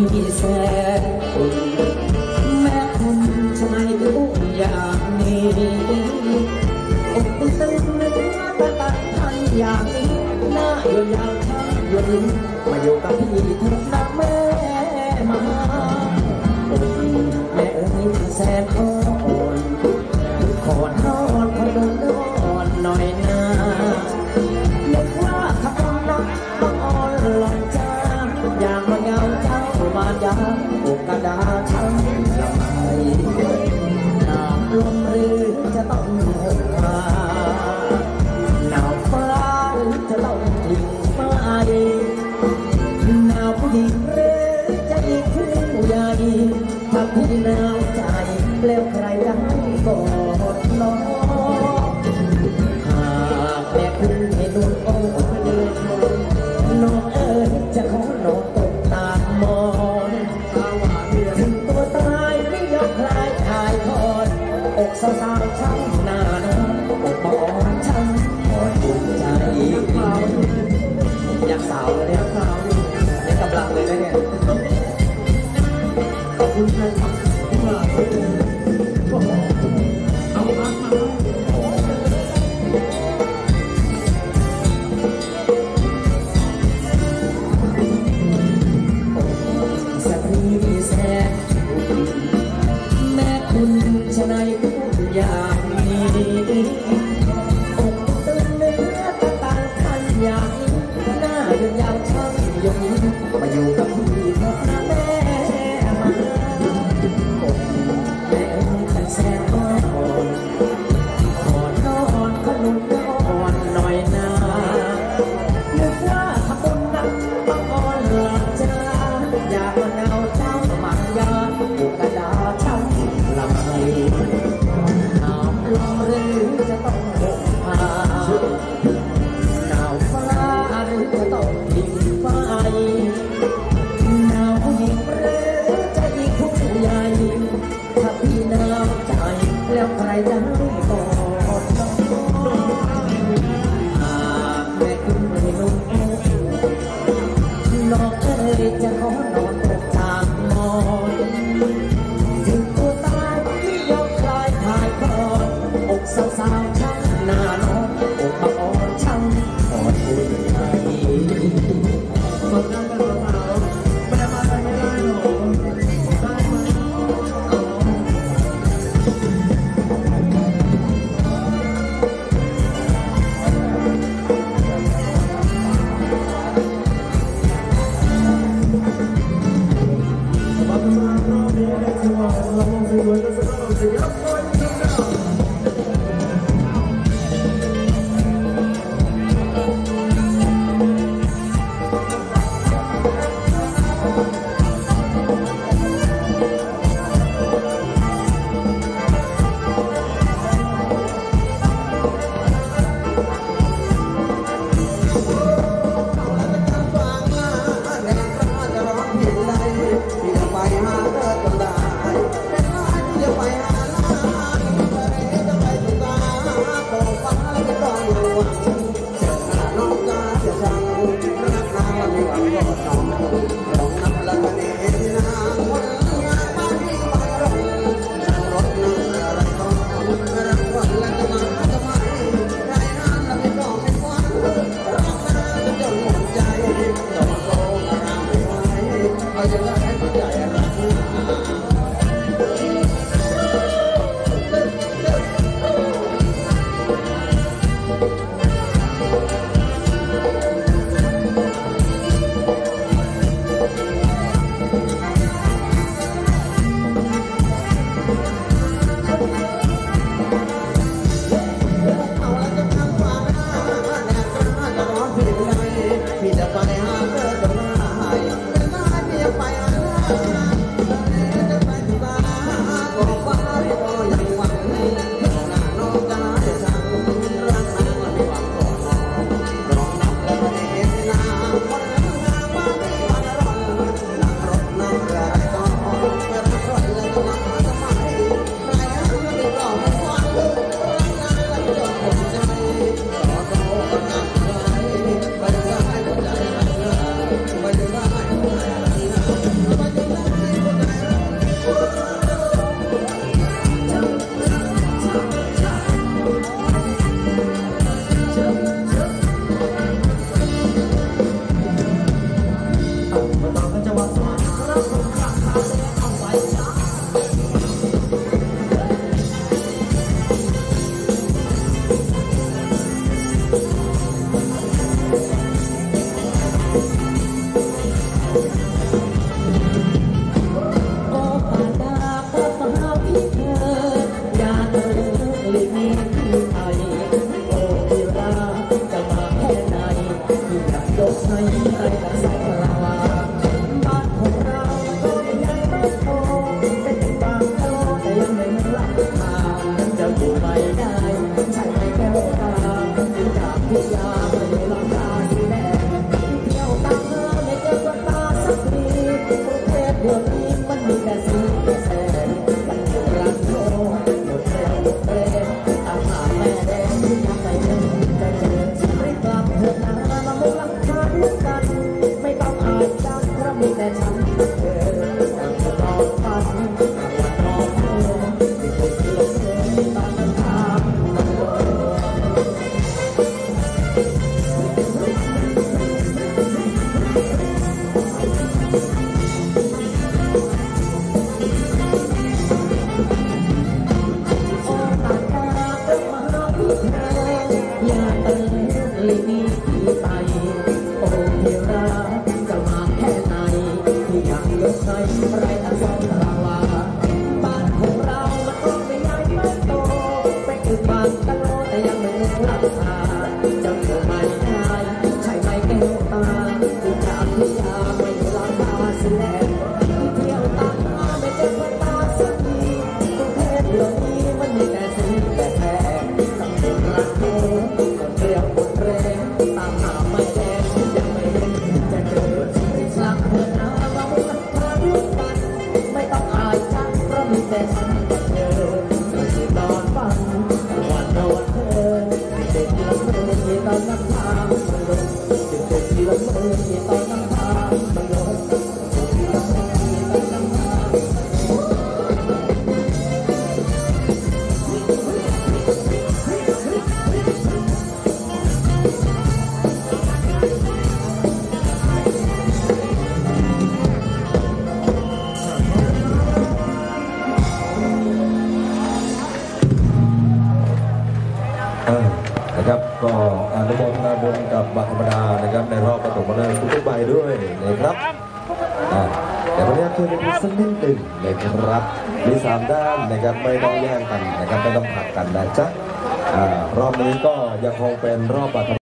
แสนแม้คุณจะไม่รู้อย่างนี้อกตึงเนื้อตาตันทันอย่างนี้หน้าโยนยาวข้างโยนลิ้นมาอยู่กับพี่เธอนะแม่มาแม่เอ๋ยแสนอ่อนขอนอนขอนอนหน่อยนะนึกว่าขับนักบังอ่อนหล่อนจ้าอย่างมาเงาเจ้ามายามอกกระดาช้ำละไมน้ำลมหรือจะต้องหกพาหนาวฟ้าหรือจะต้องทิ้งไปหนาวผู้หญิงหรือจะอีกผู้ใหญ่ถ้าพี่หนาวใจแล้วใครได้กอดน้องหากแม่คุณให้นุ่นโอ้น้องเอ๋ยจะขอนอนตกตามมอนถึงตัวตายไม่ยอมคลายคายทอดอกสาวๆช้ำหน้านอนอกอ่อนช้ำอ่อนอุ่นใจอยากสาวเลยเนี่ยสาวเนี่ยกำลังเลยนะเนี่ยขอบคุณครับที่มาเอามาสตรีแสนแม่คุณชะไหนพูดอย่างนี้อกตึงเนื้อตาตาทันอย่างหน้าโยนยาวช่างยงมาอยู่กับพี่เธอนะแม่มาแม่ฉันแสนอ่อนขอนอนขนุนอ่อนหน่อยนะนึกว่าขบวนนักบังอ่อนหลับจ้าอยากมาเงาเจ้าหมักยาอุกระดาช้ำละไมน้ำลมหรือจะต้องหกพาหนาวฟ้าหรือจะต้องทิ้งไฟหนาวผู้หญิงหรือจะอีกผู้ใหญ่ถ้าพี่หนาวใจแล้วใครจะให้กอดน้องหากแม่คุณให้นุ่มน้องเอ๋ยจะขอนอนตกตามมอนถึงตัวตายที่ยอมคลายคายคอนอกสาวๆช้ำหน้านอนอกมาอ่อนช้ำอ่อนอุ่นใจคนนั้นเป็นสาวแม่มาได้ไม่ได้หรอกได้ไหมนะครับก็อนุโมทนาบุญกับบัตรธรรมดานะครับในรอบปฐมฤกษ์ทุกใบด้วยนะครับแต่วันนี้ช่วยกันสักนิดหนึ่งนะครับมี3ด้านนะครับไม่ต้องแย่งกันนะครับไม่ต้องผลักกันนะจ๊ะรอบนี้ก็ยังคงเป็นรอบบัตร